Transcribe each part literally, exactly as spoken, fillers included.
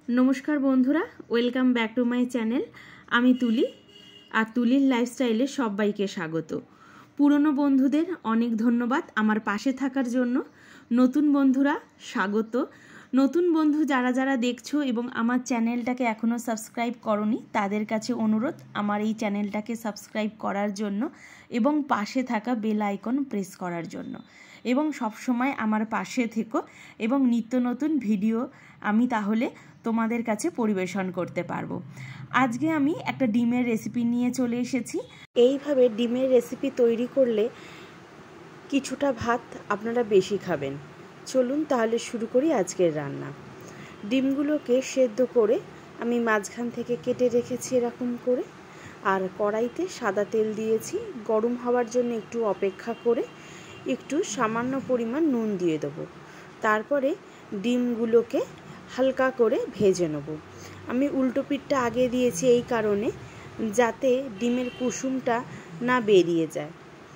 नमस्कार बंधुरा welcome back to my channel आमी तुली और तुलिर लाइफस्टाइले सबाइके स्वागत। पुरानो बंधुदेर अनेक धन्यवाद आमार पाशे थाकार जोन्नो। नतून बंधुरा स्वागत। नतून बंधु जारा जारा देखछो एबं आमार चैनलटाके एखोनो सबस्क्राइब करोनी तादेर काछे अनुरोध आमार एई चैनलटाके सबस्क्राइब करार जोन्नो एबं पाशे थाका बेल आइकन प्रेस करार जोन्नो एबं सब समय आमार पाशे थेको एबं नित्य नतून भिडियो आमी ताहले তোমাদের কাছে পরিবেশন করতে পারবো। আজকে আমি একটা ডিমের রেসিপি নিয়ে চলে এসেছি। এইভাবে ডিমের রেসিপি তৈরি করলে কিছুটা ভাত আপনারা বেশি খাবেন। চলুন তাহলে শুরু করি আজকের রান্না। ডিমগুলোকে সেদ্ধ করে আমি মাঝখান থেকে কেটে রেখেছি এরকম করে, আর কড়াইতে সাদা তেল দিয়েছি। গরম হওয়ার জন্য একটু অপেক্ষা করে একটু সামান্য পরিমাণ নুন দিয়ে দেবো। তারপরে ডিমগুলোকে হালকা করে ভেজে নেব। আমি উল্টো পিঠটা আগে দিয়েছি এই কারণে যাতে ডিমের কুসুমটা না বেরিয়ে যায়।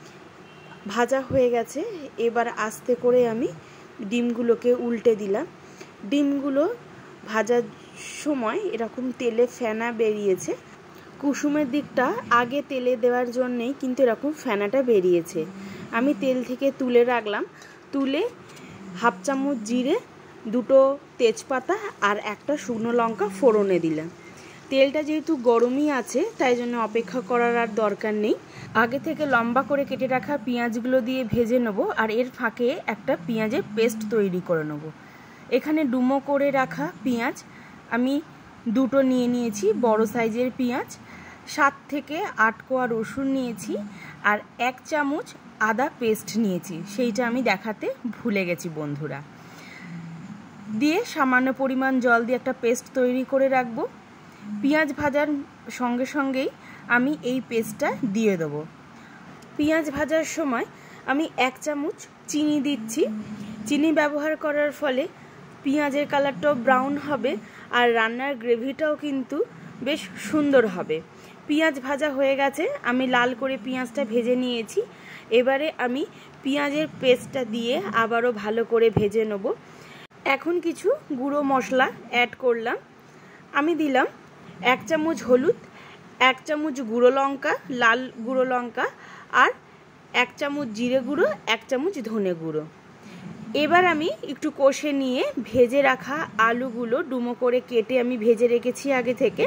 ভাজা হয়ে গেছে, এবার আস্তে করে আমি ডিমগুলোকে উল্টে দিলাম। ডিমগুলো ভাজার সময় এরকম তেলে ফেনা বেরিয়েছে। কুসুমের দিকটা আগে তেলে দেওয়ার জন্যেই কিন্তু এরকম ফেনাটা বেরিয়েছে। আমি তেল থেকে তুলে রাখলাম। তুলে হাফ চামচ জিরে, দুটো তেজপাতা আর একটা শুকনো লঙ্কা ফোড়নে দিলাম। তেলটা যেহেতু গরমই আছে তাই জন্য অপেক্ষা করার আর দরকার নেই। আগে থেকে লম্বা করে কেটে রাখা পেঁয়াজগুলো দিয়ে ভেজে নেব, আর এর ফাঁকে একটা পেঁয়াজের পেস্ট তৈরি করে নেব। এখানে ডুমো করে রাখা পেঁয়াজ আমি দুটো নিয়ে নিয়েছি, বড় সাইজের পেঁয়াজ। সাত থেকে আট কোয়া রসুন নিয়েছি, আর এক চামচ আদা পেস্ট নিয়েছি, সেইটা আমি দেখাতে ভুলে গেছি বন্ধুরা। দিয়ে সামান্য পরিমাণ জল দিয়ে একটা পেস্ট তৈরি করে রাখবো। পেঁয়াজ ভাজার সঙ্গে সঙ্গেই আমি এই পেস্টটা দিয়ে দেবো। পেঁয়াজ ভাজার সময় আমি এক চামচ চিনি দিচ্ছি। চিনি ব্যবহার করার ফলে পেঁয়াজের কালারটাও ব্রাউন হবে, আর রান্নার গ্রেভিটাও কিন্তু বেশ সুন্দর হবে। পেঁয়াজ ভাজা হয়ে গেছে, আমি লাল করে পেঁয়াজটা ভেজে নিয়েছি। এবারে আমি পেঁয়াজের পেস্টটা দিয়ে আবারও ভালো করে ভেজে নেব। এখন কিছু গুঁড়ো মশলা অ্যাড করলাম। আমি দিলাম এক চামচ হলুদ, এক চামচ গুঁড়ো লঙ্কা, লাল গুঁড়ো লঙ্কা, আর এক চামচ জিরে গুঁড়ো, এক চামচ ধনে গুঁড়ো। এবার আমি একটু কষে নিয়ে ভেজে রাখা আলুগুলো ডুমো করে কেটে আমি ভেজে রেখেছি আগে থেকে।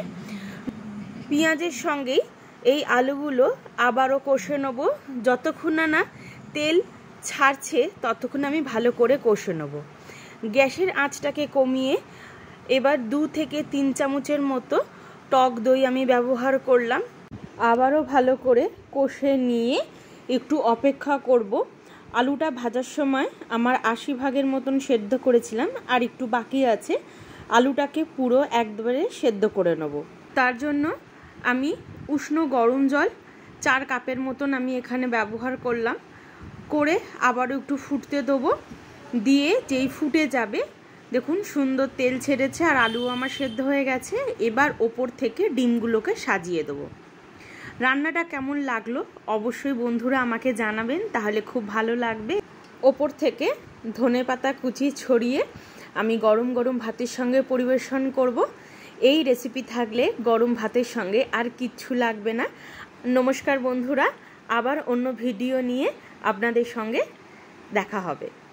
পেঁয়াজের সঙ্গেই এই আলুগুলো আবারও কষে নেব। যতক্ষণ না না তেল ছাড়ছে ততক্ষণ আমি ভালো করে কষে নেব। গ্যাসের আঁচটাকে কমিয়ে এবার দু থেকে তিন চামচের মতো টক দই আমি ব্যবহার করলাম। আবারও ভালো করে কষে নিয়ে একটু অপেক্ষা করব। আলুটা ভাজার সময় আমার আশি ভাগের মতন সেদ্ধ করেছিলাম, আর একটু বাকি আছে। আলুটাকে পুরো একবারে সেদ্ধ করে নেব। তার জন্য আমি উষ্ণ গরম জল চার কাপের মতন আমি এখানে ব্যবহার করলাম। করে আবারও একটু ফুটতে দেবো। দিয়ে যেই ফুটে যাবে দেখুন সুন্দর তেল ছেড়েছে, আর আলু আমার সেদ্ধ হয়ে গেছে। এবার ওপর থেকে ডিমগুলোকে সাজিয়ে দেবো। রান্নাটা কেমন লাগলো অবশ্যই বন্ধুরা আমাকে জানাবেন, তাহলে খুব ভালো লাগবে। ওপর থেকে ধনেপাতা কুচি ছড়িয়ে আমি গরম গরম ভাতের সঙ্গে পরিবেশন করব। এই রেসিপি থাকলে গরম ভাতের সঙ্গে আর কিচ্ছু লাগবে না। নমস্কার বন্ধুরা, আবার অন্য ভিডিও নিয়ে আপনাদের সঙ্গে দেখা হবে।